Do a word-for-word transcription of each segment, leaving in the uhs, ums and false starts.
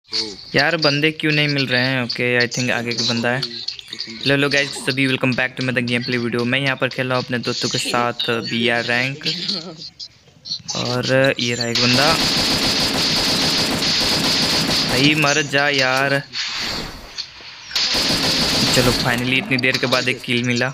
यार बंदे क्यों नहीं मिल रहे हैं? ओके आई थिंक आगे का बंदा है। हेलो हेलो गाइस, सभी वेलकम बैक टू मेरा गेम प्ले वीडियो। मैं यहाँ पर खेल रहा हूँ अपने दोस्तों के साथ बी आर रैंक। और ये रहा एक बंदा। भाई मर जा यार। चलो फाइनली इतनी देर के बाद एक किल मिला।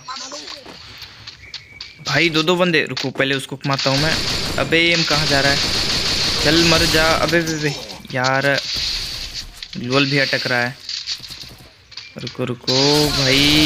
भाई दो दो बंदे, रुको पहले उसको मारता हूँ मैं। अबे एम कहाँ जा रहा है? चल मर जा। अबे बे यार ग्लोल भी अटक रहा है। रुको रुको भाई।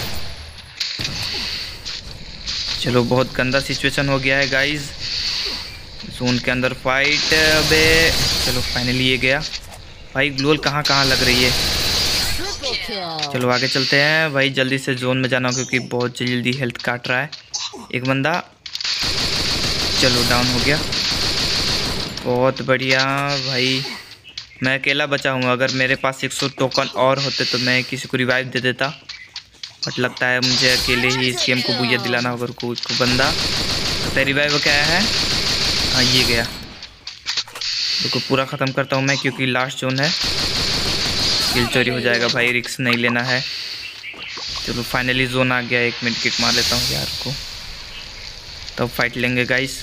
चलो बहुत गंदा सिचुएशन हो गया है गाइस। जोन के अंदर फाइट। अबे चलो फाइनली ये गया। भाई ग्लोल कहाँ कहाँ लग रही है। चलो आगे चलते हैं भाई, जल्दी से जोन में जाना क्योंकि बहुत जल्दी हेल्थ काट रहा है एक बंदा। चलो डाउन हो गया, बहुत बढ़िया भाई। मैं अकेला बचा हूँ। अगर मेरे पास एक सौ टोकन और होते तो मैं किसी को रिवाइव दे देता, बट लगता है मुझे अकेले ही इस गेम को बुझा दिलाना होगा। को, को बंदा तो रिवाइव क्या है? हाँ ये गया। तो पूरा ख़त्म करता हूँ मैं क्योंकि लास्ट जोन है, किल चोरी हो जाएगा भाई, रिक्स नहीं लेना है। चलो फाइनली जोन आ गया। एक मिनट किक मार लेता हूँ यार को, तब फाइट लेंगे गाइस।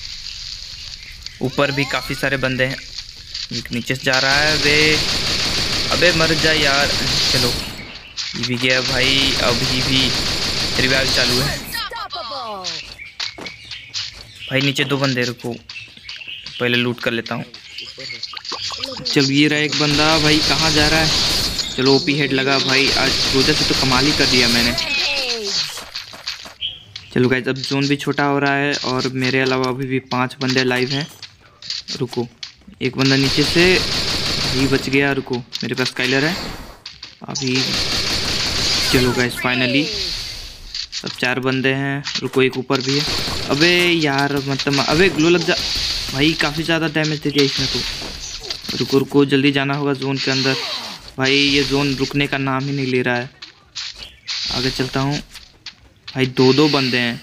ऊपर भी काफ़ी सारे बंदे हैं, एक नीचे से जा रहा है। वे अबे मर जा यार। चलो ये भी गया भाई। अभी भी रिवाइव चालू है भाई। नीचे दो बंदे, रुको पहले लूट कर लेता हूँ। चलो ये रहा एक बंदा भाई, कहाँ जा रहा है? चलो ओपी हेड लगा भाई। आज रोजा से तो कमाल ही कर दिया मैंने। चलो गाइस अब जोन भी छोटा हो रहा है और मेरे अलावा अभी भी पांच बंदे लाइव हैं। रुको एक बंदा नीचे से ही बच गया। रुको मेरे पास स्काइलर है अभी। चलो गाइस फाइनली अब चार बंदे हैं। रुको एक ऊपर भी है। अबे यार मतलब अबे ग्लो लग जा भाई, काफ़ी ज़्यादा डैमेज दे दिया इसने तो। रुको रुको जल्दी जाना होगा जोन के अंदर भाई। ये जोन रुकने का नाम ही नहीं ले रहा है। आगे चलता हूँ भाई। दो दो बंदे हैं।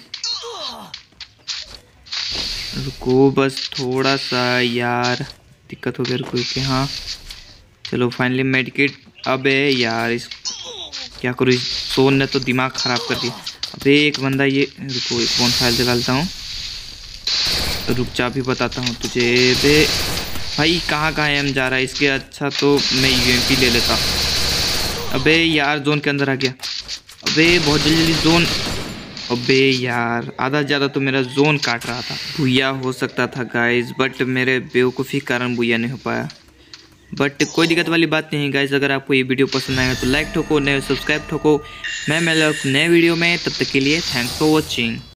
रुको बस थोड़ा सा यार दिक्कत हो गया। रुको कि हाँ चलो फाइनली मेडिकेट। अबे यार इस क्या करूँ, इस जोन ने तो दिमाग ख़राब कर दिया। अबे एक बंदा ये, रुको एक फोन फाइल निकालता हूँ। रुक जा भी बताता हूँ तुझे। बे भाई कहाँ कहाँ एम जा रहा है इसके? अच्छा तो मैं यूएमपी ले लेता। अबे यार जोन के अंदर आ गया। अबे बहुत जल्दी जल्दी जोन। अबे यार आधा ज़्यादा तो मेरा जोन काट रहा था। बुया हो सकता था गाइस, बट मेरे बेवकूफ़ी कारण बुया नहीं हो पाया। बट कोई दिक्कत वाली बात नहीं गाइस। अगर आपको ये वीडियो पसंद आएगा तो लाइक ठोको, नए सब्सक्राइब ठोको। मैं मिलूंगा नए वीडियो में, तब तक के लिए थैंक्स फॉर वॉचिंग।